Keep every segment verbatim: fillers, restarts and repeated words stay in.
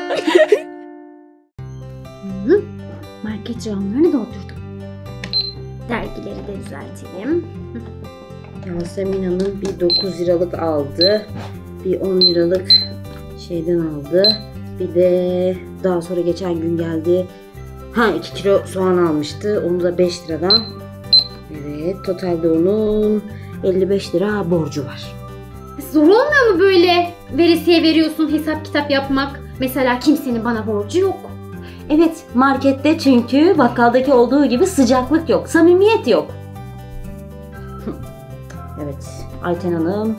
Market reyonlarını doldurdum. Dergileri de düzeltelim. Yasemin Hanım bir dokuz liralık aldı. Bir on liralık şeyden aldı. Bir de daha sonra geçen gün geldi. Ha iki kilo soğan almıştı. Onu da beş liradan. Evet, totalde onun elli beş lira borcu var. Zor olmuyor mu böyle veresiye veriyorsun, hesap kitap yapmak? Mesela kimsenin bana borcu yok. Evet, markette çünkü bakkaldaki olduğu gibi sıcaklık yok, samimiyet yok. Evet, Ayten Hanım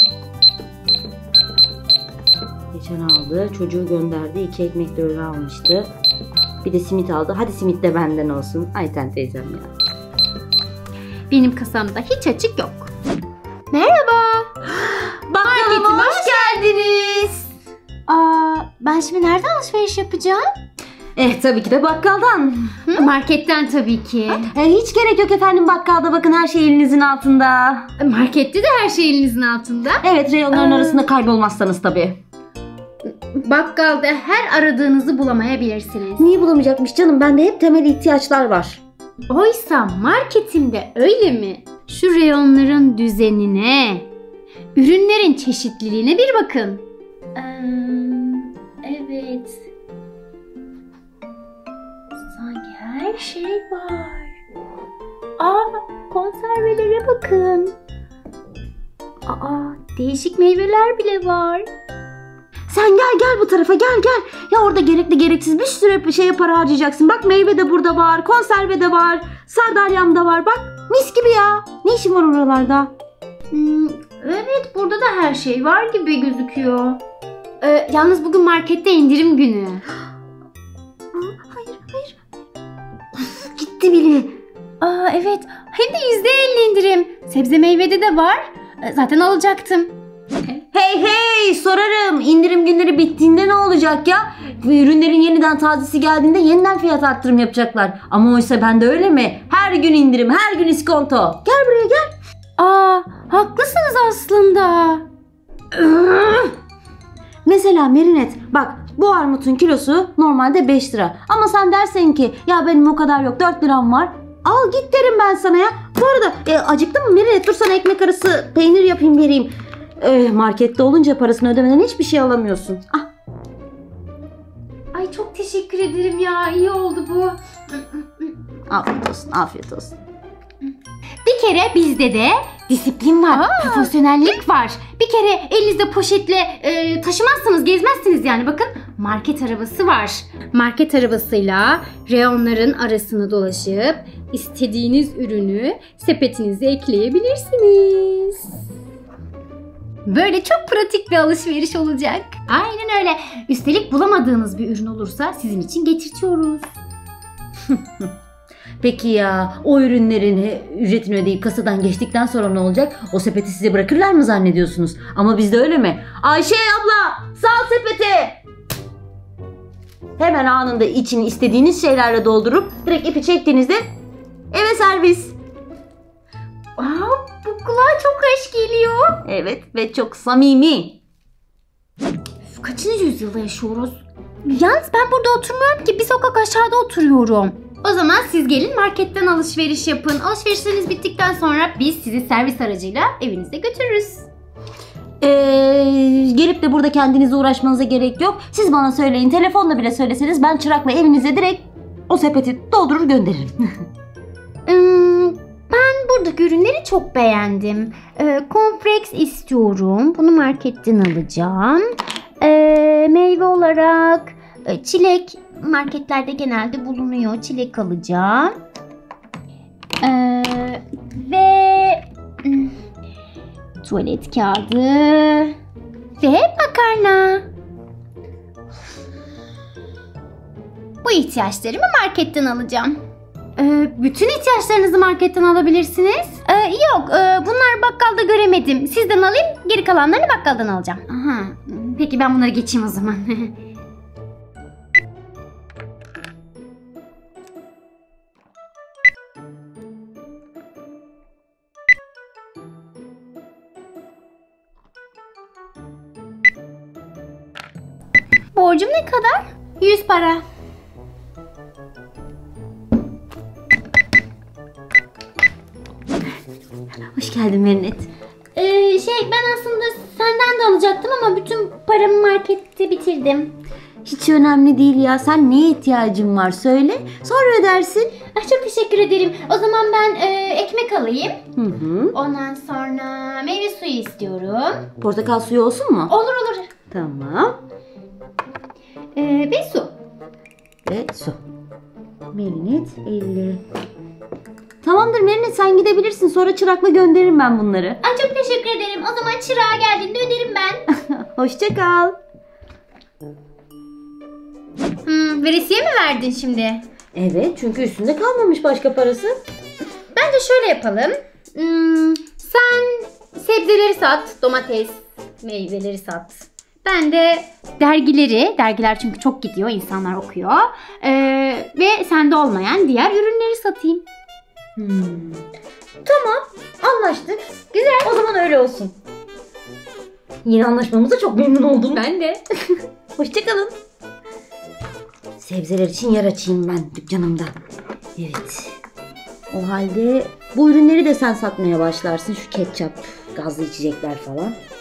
geçen aldı, çocuğu gönderdi, iki ekmek de öyle almıştı. Bir de simit aldı. Hadi simit de benden olsun Ayten teyzem ya. Benim kasamda hiç açık yok. Merhaba. Bakkalıma hoş geldiniz. Aa, ben şimdi nereden alışveriş yapacağım? Eh tabii ki de bakkaldan. Hı? Marketten tabii ki. Eh, hiç gerek yok efendim, bakkalda bakın her şey elinizin altında. Markette de her şey elinizin altında. Evet, reyonların Aa. arasında kaybolmazsanız tabii. Bakkalda her aradığınızı bulamayabilirsiniz. Niye bulamayacakmış canım? Bende hep temel ihtiyaçlar var. Oysa marketimde öyle mi? Şu reyonların düzenine, ürünlerin çeşitliliğine bir bakın. Ee, evet. Sanki her şey var. Aa, konservelere bakın. Aa, değişik meyveler bile var. Sen gel gel bu tarafa, gel gel. Ya orada gerekli gereksiz bir sürü şeye para harcayacaksın. Bak meyve de burada var, konserve de var, sardalyam da var. Bak mis gibi ya. Ne işin var oralarda? Hmm, evet, burada da her şey var gibi gözüküyor. Ee, yalnız bugün markette indirim günü. Aa, hayır hayır. Of, gitti bile. Aa, evet, hem de yüzde elli indirim. Sebze meyvede de var. Ee, zaten alacaktım. Hey hey, sorarım. İndirim günleri bittiğinde ne olacak ya? Ürünlerin yeniden tazesi geldiğinde yeniden fiyat arttırım yapacaklar. Ama oysa bende öyle mi? Her gün indirim, her gün iskonto. Gel buraya gel. Aa, haklısınız aslında. Mesela Merinet, bak bu armutun kilosu normalde beş lira. Ama sen dersen ki ya benim o kadar yok, dört liram var. Al git derim ben sana ya. Bu arada e, acıktın mı Merinet? Dur sana ekmek arası peynir yapayım vereyim. E, markette olunca parasını ödemeden hiçbir şey alamıyorsun. Ah. Ay çok teşekkür ederim ya. İyi oldu bu. Afiyet olsun, afiyet olsun. Bir kere bizde de disiplin var, Aa. profesyonellik var. Bir kere elinizde poşetle e, taşımazsınız, gezmezsiniz yani. Bakın market arabası var. Market arabasıyla reyonların arasını dolaşıp istediğiniz ürünü sepetinize ekleyebilirsiniz. Böyle çok pratik bir alışveriş olacak. Aynen öyle. Üstelik bulamadığınız bir ürün olursa sizin için getirtiyoruz. Peki ya o ürünlerin ücretini ödeyip kasadan geçtikten sonra ne olacak? O sepeti size bırakırlar mı zannediyorsunuz? Ama bizde öyle mi? Ayşe abla, sal sepeti. Hemen anında içini istediğiniz şeylerle doldurup direkt ipi çektiğinizde eve servis. Aa, bu kulağa çok hoş geliyor. Evet ve çok samimi. Üf, kaçıncı yüzyılda yaşıyoruz? Yalnız ben burada oturmuyorum ki, bir sokak aşağıda oturuyorum. O zaman siz gelin marketten alışveriş yapın. Alışverişleriniz bittikten sonra biz sizi servis aracıyla evinize götürürüz. Ee, gelip de burada kendinize uğraşmanıza gerek yok. Siz bana söyleyin, telefonla bile söyleseniz ben çırakla evinize direkt o sepeti doldurur gönderirim. hmm, ben buradaki ürünleri çok beğendim. Ee, Cornflakes istiyorum. Bunu marketten alacağım. Ee, meyve olarak e, çilek marketlerde genelde bulunuyor. Çilek alacağım. Ee, ve hmm, tuvalet kağıdı ve makarna. Bu ihtiyaçlarımı marketten alacağım. Ee, bütün ihtiyaçlarınızı marketten alabilirsiniz. Ee, yok, e, bunlar bakkalda göremedim. Sizden alayım, geri kalanlarını bakkaldan alacağım. Aha, peki ben bunları geçeyim o zaman. Borcum ne kadar? yüz para. Hoş geldin Merinet. Ee, şey ben aslında senden de alacaktım ama bütün paramı markette bitirdim. Hiç önemli değil ya. Sen neye ihtiyacın var söyle. Sonra ödersin. Ah, çok teşekkür ederim. O zaman ben e, ekmek alayım. Hı hı. Ondan sonra meyve suyu istiyorum. Portakal suyu olsun mu? Olur olur. Tamam. Ee, ve su. Ve su. Merinet elli. Tamamdır Merinet, sen gidebilirsin. Sonra çırakla gönderirim ben bunları. Ay, çok teşekkür ederim. O zaman çırağa geldiğinde öderim ben. Hoşça kal. Hmm, veresiye mi verdin şimdi? Evet, çünkü üstünde kalmamış başka parası. Bence şöyle yapalım. Hmm, sen sebzeleri sat, domates, meyveleri sat. Ben de dergileri, dergiler çünkü çok gidiyor, insanlar okuyor. Ee, ve sende olmayan diğer ürünleri satayım. Hmm. Tamam, anlaştık. Güzel. O zaman öyle olsun. Yine anlaşmamıza çok memnun oldum. Ben de. Hoşçakalın. Sebzeler için yer açayım ben dükkanımda. Evet. O halde bu ürünleri de sen satmaya başlarsın. Şu ketçap, gazlı içecekler falan.